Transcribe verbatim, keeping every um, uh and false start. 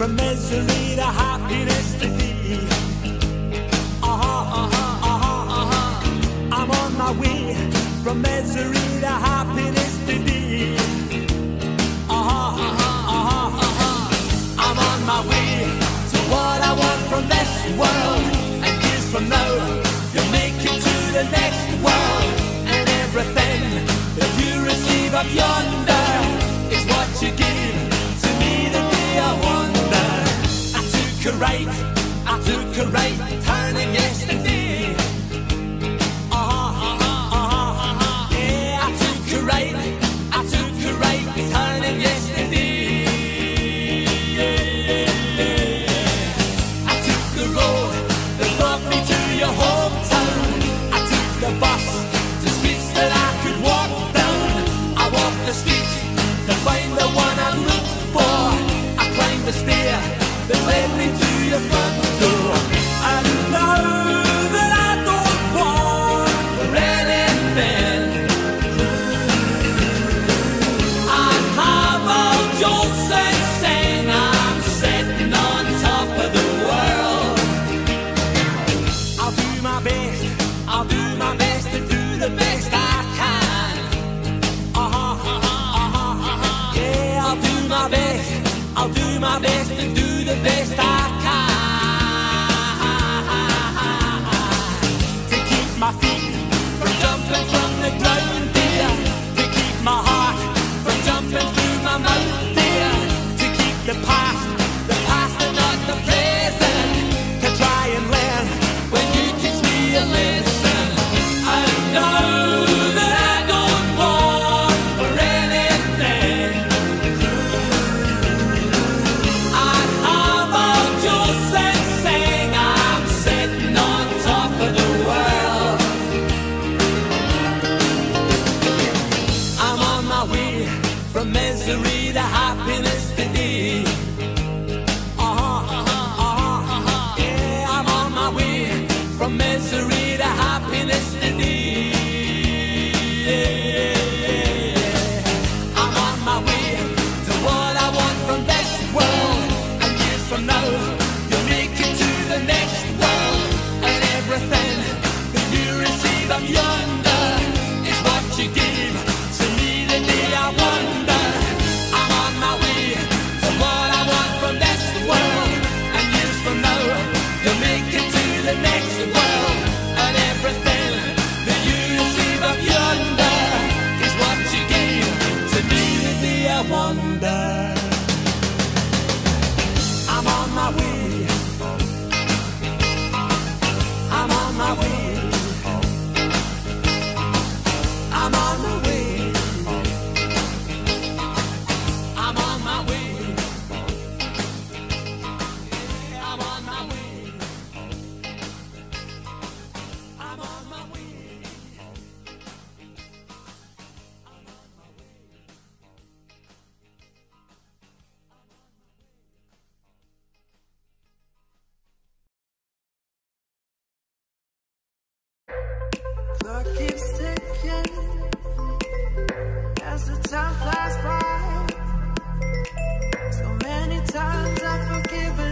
from misery to happiness to thee. Uh-huh, uh-huh, uh-huh, uh-huh. I'm on my way from misery to happiness to thee. Uh-huh, uh-huh, uh-huh, uh-huh. I'm on my way to what I want from this world. And years from now, you'll make it to the next world. And everything that you receive up yonder is what you give to me the day I wonder. I took a right, I took a right turning yesterday. Uh-huh, uh-huh, uh-huh, uh-huh. Yeah, I took a right, I took a right turning yesterday. Yeah, yeah, yeah. I took the road that brought me to your hometown. I took the bus to streets that I could walk down. I walked the streets to find the one I looked for. I climbed the stair that led me to your front door. And now that I don't want for anything, I have all Jolson saying I'm sitting on top of the world. I'll do my best, I'll do my best to do the best I can. Uh-huh, uh-huh, uh-huh, uh-huh. Yeah, I'll do my best, I'll do my best to do the best I can. To keep my feet from jumping from the ground, dear. To keep my heart from jumping through my mouth, dear. To keep the past, the past and not the present. To try and learn when you teach me a lesson. I know that I don't want for anything. I have all Jolson saying I'm sitting on top of the world. I'm on my way from misery to happiness today. Uh-huh, uh-huh, uh-huh, uh-huh. Yeah, I'm on my way from misery to happiness today. Yeah, yeah, yeah. I'm on my way to what I want from this world. And years from now, you'll make it to the next world. And everything that you receive up yonder is what you give to me the day I wonder. I'm on my way to what I want from this world. And years from now, you'll make it to the next world. And everything that you receive up yonder is what you gave to me the day I wonder. I'm on my way, I'm on my way, I'm on my way, I'm on my way, I'm on my way, I'm on my way. Clock keeps ticking as the time flies by. So many times I've forgiven